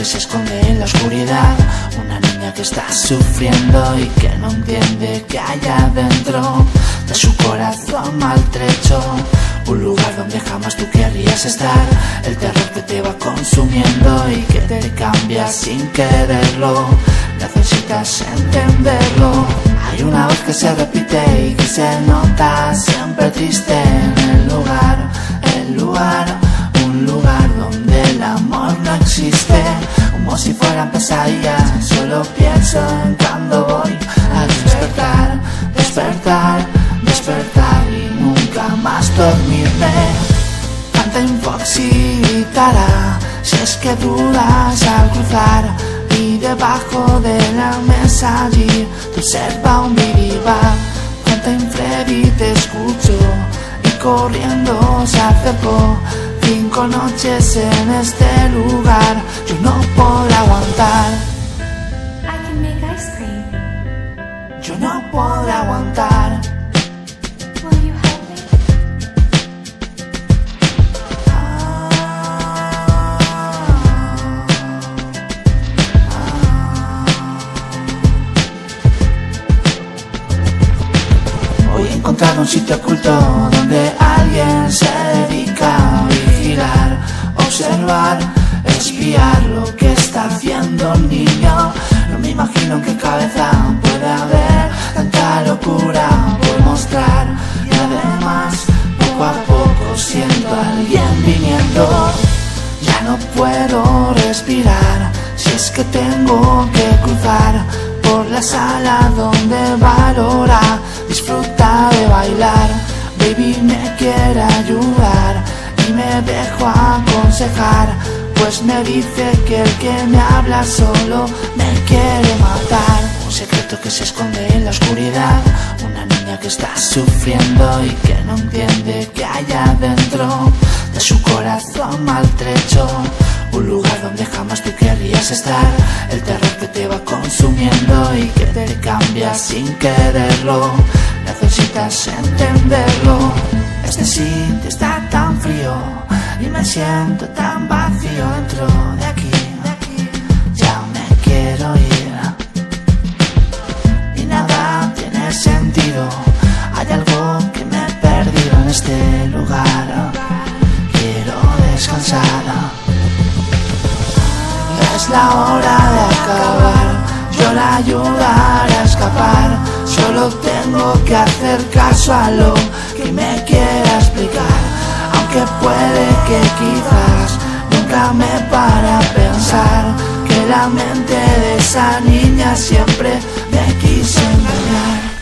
que se esconde en la oscuridad, una niña que está sufriendo y que no entiende que hay adentro de su corazón maltrecho. Un lugar donde jamás tú querrías estar, el terror que te va consumiendo y que te cambia sin quererlo. Necesitas entenderlo. Hay una voz que se repite y que se nota siempre triste en el lugar, un lugar donde el amor no existe. Como si fueran pesadillas, solo pienso en cuando voy a despertar, despertar, despertar y nunca más dormirme. Canta un fox y gritará si es que dudas al cruzar, y debajo de la mesa allí te observa un biribá. Canta un Freddy, te escucho y corriendo se acercó. 5 noches en este lugar, yo no puedo aguantar. I can make ice cream. Yo no puedo aguantar. Will you help me? Hoy he encontrado un sitio oculto donde alguien se dedica a vigilar, observar, espiar lo que está haciendo el niño. No me imagino en qué cabeza puede haber tanta locura por mostrar, y además poco a poco siento a alguien viniendo. Ya no puedo respirar si es que tengo que cruzar por la sala donde valora, disfruta de bailar. Baby me quiere ayudar y me dejo aconsejar, pues me dice que el que me habla solo me quiere matar. Un secreto que se esconde en la oscuridad, una niña que está sufriendo y que no entiende que hay adentro de su corazón maltrecho. Un lugar donde jamás tú querrías estar, el terror que te va consumiendo y que te cambia sin quererlo. Necesitas entenderlo. Este sitio está tan frío y me siento tan vacío dentro de aquí. Ya me quiero ir y nada tiene sentido. Hay algo que me he perdido en este lugar. Quiero descansar. Es la hora de acabar, yo la ayudaré a escapar. Solo tengo que hacer caso a lo que me quiera explicar, aunque puede que quizás nunca me para a pensar que la mente de esa niña siempre me quiso engañar.